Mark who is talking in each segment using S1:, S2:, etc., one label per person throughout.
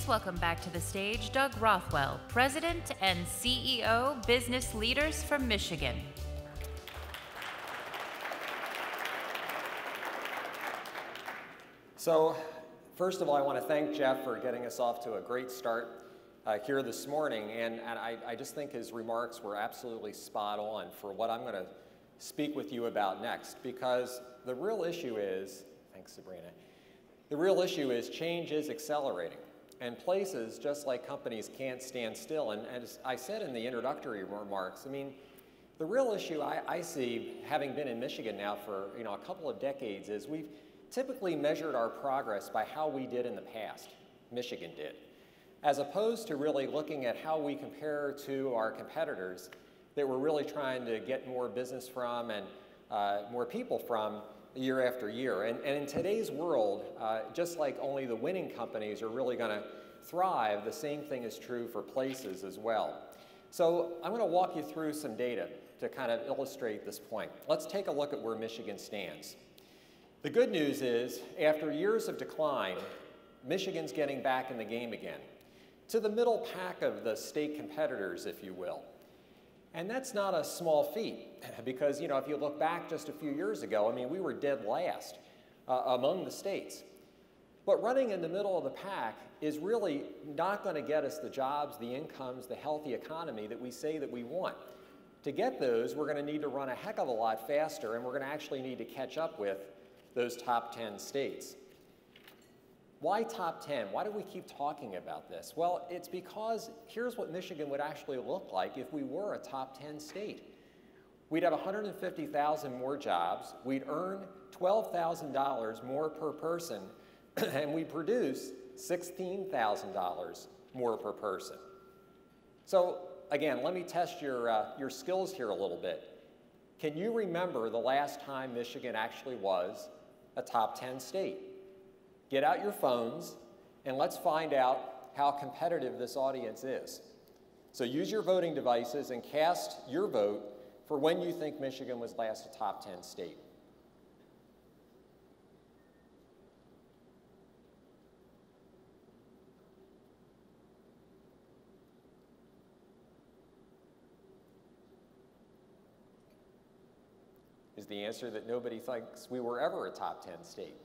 S1: Please welcome back to the stage Doug Rothwell, President and CEO, Business Leaders from Michigan.
S2: So, first of all, I want to thank Jeff for getting us off to a great start here this morning, and I just think his remarks were absolutely spot on for what I'm going to speak with you about next, because the real issue is, thanks Sabrina, the real issue is change is accelerating, and places, just like companies, can't stand still. And as I said in the introductory remarks, I mean, the real issue I see, having been in Michigan now for a couple of decades, is we've typically measured our progress by how we did in the past, Michigan did, as opposed to really looking at how we compare to our competitors that we're really trying to get more business from and more people from year after year. And in today's world, just like only the winning companies are really going to thrive, the same thing is true for places as well. So I'm going to walk you through some data to kind of illustrate this point. Let's take a look at where Michigan stands. The good news is, after years of decline, Michigan's getting back in the game again, to the middle pack of the state competitors, if you will. And that's not a small feat, because if you look back just a few years ago, I mean, we were dead last among the states. But running in the middle of the pack is really not going to get us the jobs, the incomes, the healthy economy that we say that we want. To get those, we're going to need to run a heck of a lot faster, and we're going to actually need to catch up with those top 10 states. Why top 10? Why do we keep talking about this? Well, it's because here's what Michigan would actually look like if we were a top 10 state. We'd have 150,000 more jobs, we'd earn $12,000 more per person, and we'd produce $16,000 more per person. So again, let me test your skills here a little bit. Can you remember the last time Michigan actually was a top 10 state? Get out your phones and let's find out how competitive this audience is. So use your voting devices and cast your vote for when you think Michigan was last a top 10 state. Is the answer that nobody thinks we were ever a top 10 state?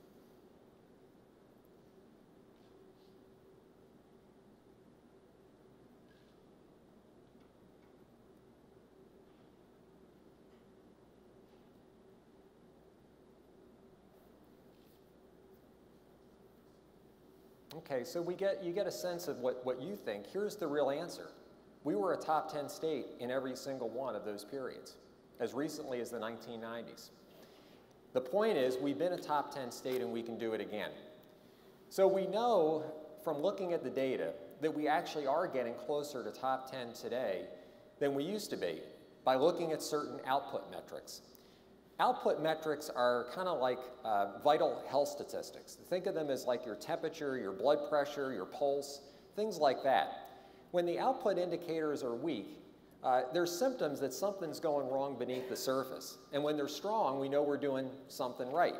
S2: Okay, so you get a sense of what you think. Here's the real answer. We were a top 10 state in every single one of those periods, as recently as the 1990s. The point is, we've been a top 10 state and we can do it again. So we know from looking at the data that we actually are getting closer to top 10 today than we used to be by looking at certain output metrics. Output metrics are kind of like vital health statistics. Think of them as like your temperature, your blood pressure, your pulse, things like that. When the output indicators are weak, there's symptoms that something's going wrong beneath the surface. And when they're strong, we know we're doing something right.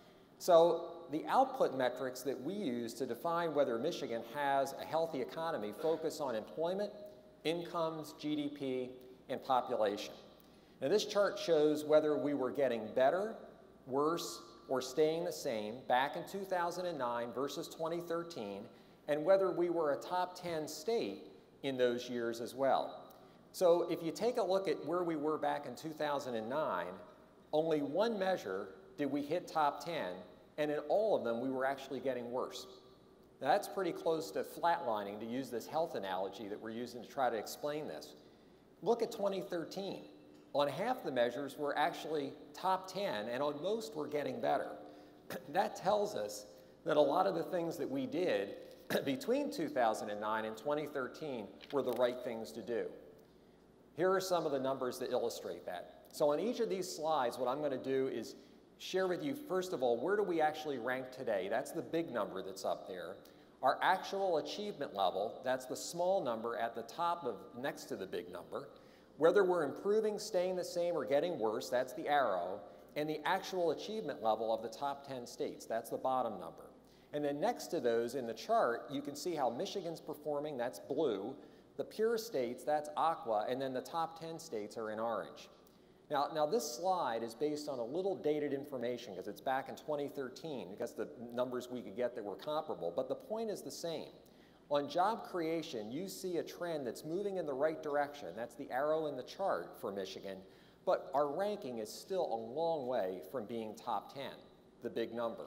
S2: So the output metrics that we use to define whether Michigan has a healthy economy focus on employment, incomes, GDP, and population. Now this chart shows whether we were getting better, worse, or staying the same back in 2009 versus 2013, and whether we were a top 10 state in those years as well. So if you take a look at where we were back in 2009, only one measure did we hit top 10, and in all of them we were actually getting worse. Now that's pretty close to flatlining, to use this health analogy that we're using to try to explain this. Look at 2013. On half the measures, we're actually top 10, and on most, we're getting better. That tells us that a lot of the things that we did between 2009 and 2013 were the right things to do. Here are some of the numbers that illustrate that. So on each of these slides, what I'm going to do is share with you, first of all, where do we actually rank today? That's the big number that's up there. Our actual achievement level, that's the small number at the top of next to the big number. Whether we're improving, staying the same, or getting worse, that's the arrow. And the actual achievement level of the top 10 states, that's the bottom number. And then next to those in the chart, you can see how Michigan's performing, that's blue. The pure states, that's aqua, and then the top 10 states are in orange. Now this slide is based on a little dated information because it's back in 2013 because the numbers we could get that were comparable, but the point is the same. On job creation, you see a trend that's moving in the right direction. That's the arrow in the chart for Michigan, but our ranking is still a long way from being top 10, the big number.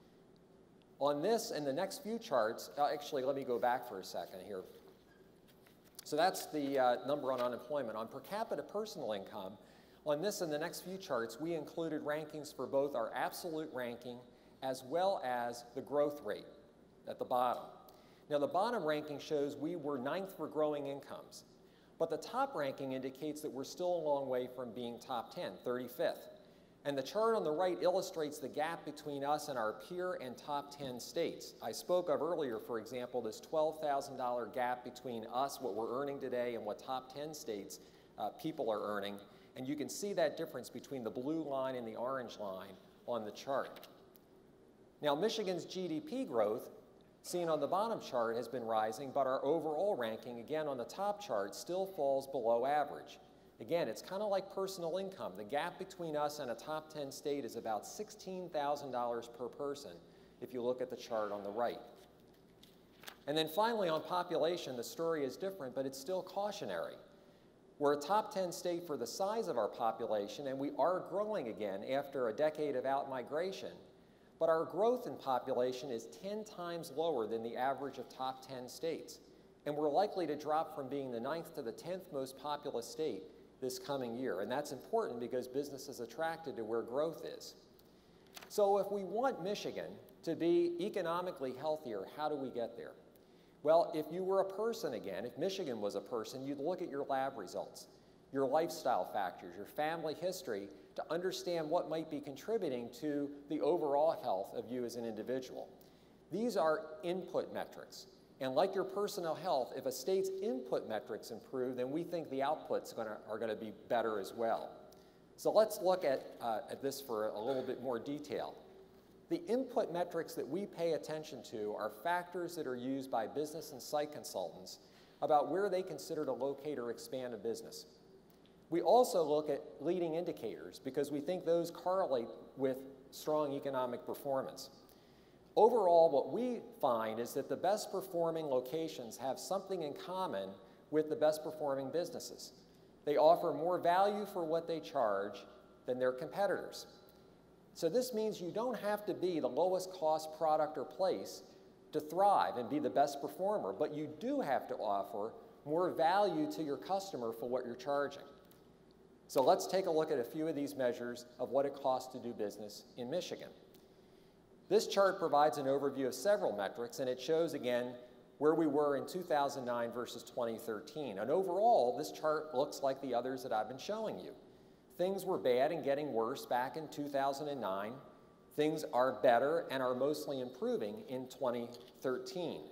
S2: On this and the next few charts, actually let me go back for a second here. So that's the number on unemployment. On per capita personal income, on this and the next few charts, we included rankings for both our absolute ranking as well as the growth rate at the bottom. Now the bottom ranking shows we were 9th for growing incomes, but the top ranking indicates that we're still a long way from being top 10, 35th. And the chart on the right illustrates the gap between us and our peer and top 10 states. I spoke of earlier, for example, this $12,000 gap between us, what we're earning today, and what top 10 states people are earning. And you can see that difference between the blue line and the orange line on the chart. Now, Michigan's GDP growth, seen on the bottom chart, has been rising, but our overall ranking, again on the top chart, still falls below average. Again, it's kind of like personal income. The gap between us and a top 10 state is about $16,000 per person if you look at the chart on the right. And then finally, on population, the story is different, but it's still cautionary. We're a top 10 state for the size of our population, and we are growing again after a decade of out-migration. But our growth in population is 10 times lower than the average of top 10 states. And we're likely to drop from being the 9th to the 10th most populous state this coming year. And that's important because business is attracted to where growth is. So if we want Michigan to be economically healthier, how do we get there? Well, if you were a person again, if Michigan was a person, you'd look at your lab results, your lifestyle factors, your family history to understand what might be contributing to the overall health of you as an individual. These are input metrics. And like your personal health, if a state's input metrics improve, then we think the outputs are going to be better as well. So let's look at this for a little bit more detail. The input metrics that we pay attention to are factors that are used by business and site consultants about where they consider to locate or expand a business. We also look at leading indicators because we think those correlate with strong economic performance. Overall, what we find is that the best performing locations have something in common with the best performing businesses. They offer more value for what they charge than their competitors. So this means you don't have to be the lowest cost product or place to thrive and be the best performer, but you do have to offer more value to your customer for what you're charging. So let's take a look at a few of these measures of what it costs to do business in Michigan. This chart provides an overview of several metrics, and it shows again where we were in 2009 versus 2013. And overall, this chart looks like the others that I've been showing you. Things were bad and getting worse back in 2009. Things are better and are mostly improving in 2013.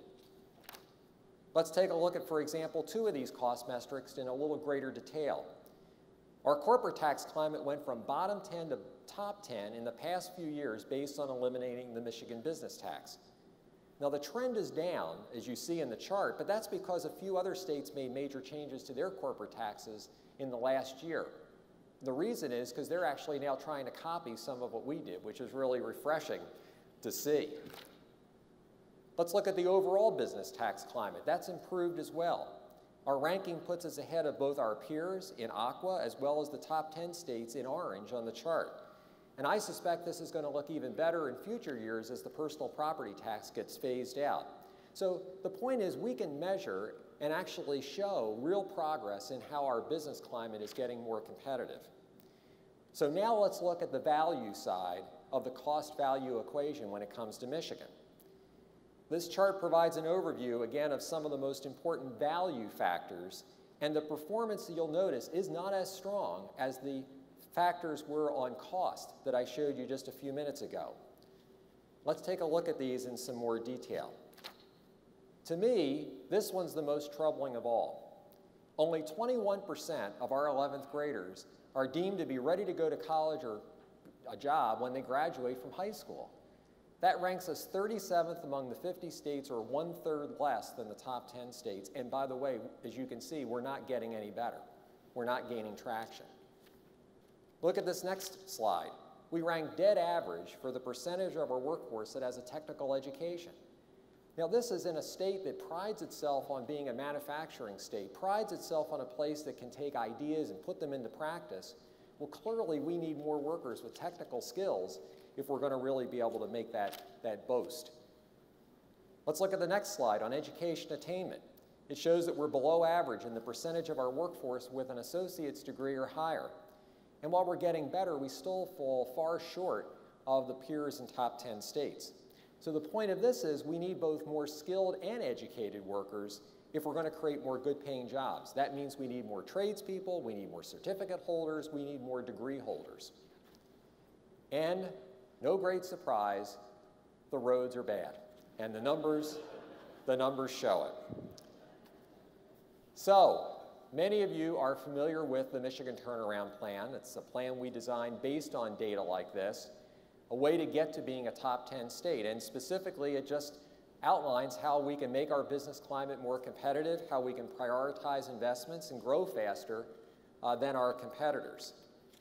S2: Let's take a look at, for example, two of these cost metrics in a little greater detail. Our corporate tax climate went from bottom 10 to top 10 in the past few years based on eliminating the Michigan business tax. Now the trend is down, as you see in the chart, but that's because a few other states made major changes to their corporate taxes in the last year. The reason is because they're actually now trying to copy some of what we did, which is really refreshing to see. Let's look at the overall business tax climate. That's improved as well. Our ranking puts us ahead of both our peers in aqua as well as the top 10 states in orange on the chart. And I suspect this is going to look even better in future years as the personal property tax gets phased out. So the point is we can measure and actually show real progress in how our business climate is getting more competitive. So now let's look at the value side of the cost-value equation when it comes to Michigan. This chart provides an overview, again, of some of the most important value factors, and the performance that you'll notice is not as strong as the factors were on cost that I showed you just a few minutes ago. Let's take a look at these in some more detail. To me, this one's the most troubling of all. Only 21% of our 11th graders are deemed to be ready to go to college or a job when they graduate from high school. That ranks us 37th among the 50 states, or 1/3 less than the top 10 states. And by the way, as you can see, we're not getting any better. We're not gaining traction. Look at this next slide. We rank dead average for the percentage of our workforce that has a technical education. Now, this is in a state that prides itself on being a manufacturing state, prides itself on a place that can take ideas and put them into practice. Well, clearly, we need more workers with technical skills if we're going to really be able to make that boast. Let's look at the next slide on education attainment. It shows that we're below average in the percentage of our workforce with an associate's degree or higher. And while we're getting better, we still fall far short of the peers in top 10 states. So the point of this is we need both more skilled and educated workers if we're going to create more good-paying jobs. That means we need more tradespeople, we need more certificate holders, we need more degree holders. And no great surprise, the roads are bad. And the numbers show it. So, many of you are familiar with the Michigan Turnaround Plan. It's a plan we designed based on data like this, a way to get to being a top 10 state. And specifically, it just outlines how we can make our business climate more competitive, how we can prioritize investments and grow faster than our competitors.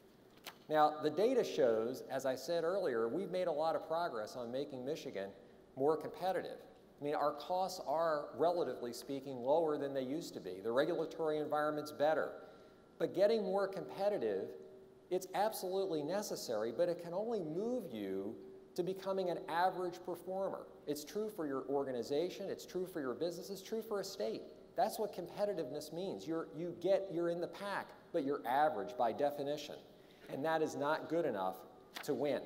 S2: Now, the data shows, as I said earlier, we've made a lot of progress on making Michigan more competitive. I mean, our costs are, relatively speaking, lower than they used to be. The regulatory environment's better. But getting more competitive, it's absolutely necessary, but it can only move you to becoming an average performer. It's true for your organization, it's true for your business, it's true for a state. That's what competitiveness means. You're in the pack, but you're average by definition. And that is not good enough to win.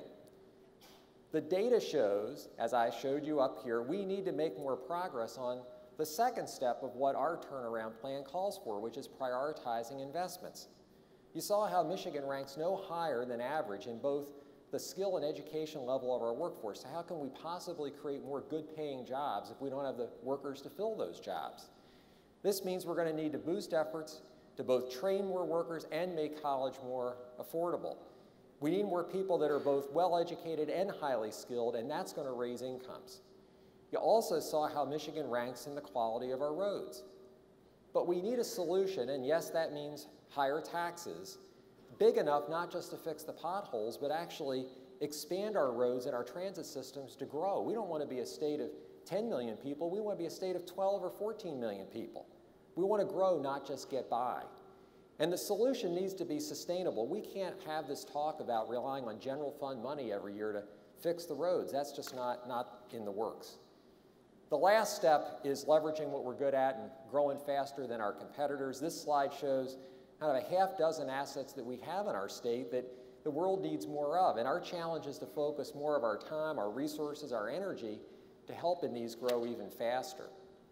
S2: The data shows, as I showed you up here, we need to make more progress on the second step of what our turnaround plan calls for, which is prioritizing investments. You saw how Michigan ranks no higher than average in both the skill and education level of our workforce. So how can we possibly create more good-paying jobs if we don't have the workers to fill those jobs? This means we're going to need to boost efforts to both train more workers and make college more affordable. We need more people that are both well-educated and highly skilled, and that's going to raise incomes. You also saw how Michigan ranks in the quality of our roads. But we need a solution, and yes, that means higher taxes, big enough not just to fix the potholes, but actually expand our roads and our transit systems to grow. We don't want to be a state of 10 million people. We want to be a state of 12 or 14 million people. We want to grow, not just get by. And the solution needs to be sustainable. We can't have this talk about relying on general fund money every year to fix the roads. That's just not in the works. The last step is leveraging what we're good at and growing faster than our competitors. This slide shows kind of a half dozen assets that we have in our state that the world needs more of. And our challenge is to focus more of our time, our resources, our energy to helping these grow even faster.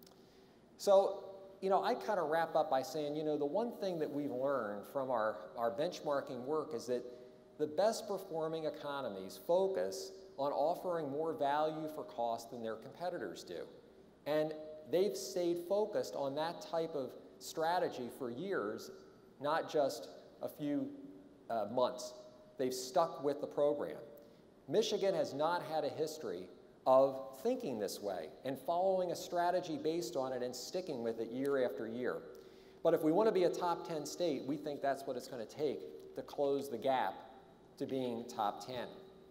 S2: So, I kind of wrap up by saying, the one thing that we've learned from our benchmarking work is that the best performing economies focus on offering more value for cost than their competitors do. And they've stayed focused on that type of strategy for years, not just a few months. They've stuck with the program. Michigan has not had a history of thinking this way and following a strategy based on it and sticking with it year after year. But if we want to be a top 10 state, we think that's what it's going to take to close the gap to being top 10.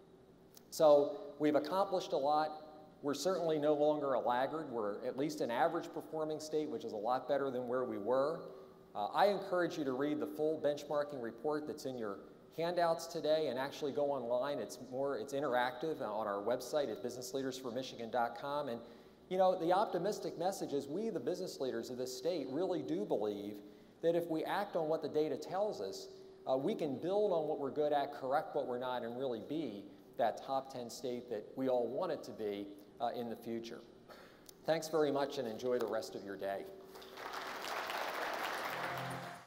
S2: So we've accomplished a lot. We're certainly no longer a laggard. We're at least an average performing state, which is a lot better than where we were. I encourage you to read the full benchmarking report that's in your handouts today and actually go online. It's interactive on our website at businessleadersformichigan.com. And the optimistic message is we, the business leaders of this state, really do believe that if we act on what the data tells us, we can build on what we're good at, correct what we're not, and really be that top 10 state that we all want it to be in the future. Thanks very much and enjoy the rest of your day.